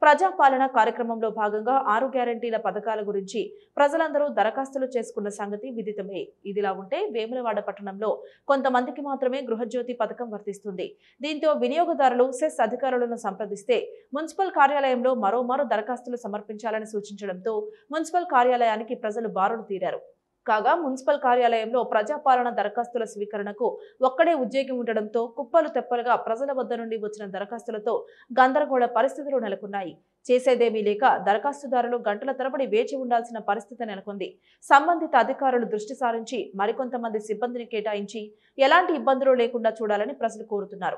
ప్రజాపాలన కార్యక్రమంలో భాగంగా 6 గ్యారెంటీల పథకాల గురించి ప్రజలందరూ దరఖాస్తులు చేసుకున్న సంగతి విదితమే. ఇదిలా ఉంటే వేములవాడ పట్టణంలో కొంతమందికి మాత్రమే గృహజ్యోతి పథకం వర్తిస్తుంది. దీంతో వినియోగదారులు సెస్ అధికారులను సంప్రదిస్తే మున్సిపల్ కార్యాలయంలో మరోమారు దరఖాస్తులు సమర్పించాలని సూచించడంతో మున్సిపల్ కార్యాలయానికి ప్రజలు బారులు తీరారు. కాగా మున్సిపల్ కార్యాలయంలో ప్రజాపాలన దరఖాస్తుల స్వీకరణకు ఒక్కడే ఉద్యోగి ఉండడంతో కుప్పలు తెప్పలుగా ప్రజల వద్ద నుండి వచ్చిన దరఖాస్తులతో గందరగోళ పరిస్థితులు నెలకొన్నాయి. చేసేదేమీ లేక దరఖాస్తుదారులు గంటల తరబడి వేచి ఉండాల్సిన పరిస్థితి నెలకొంది. సంబంధిత అధికారులు దృష్టి సారించి మరికొంతమంది సిబ్బందిని కేటాయించి ఎలాంటి ఇబ్బందులు లేకుండా చూడాలని ప్రజలు కోరుతున్నారు.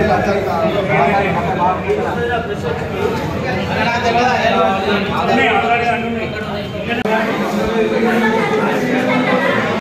नहीं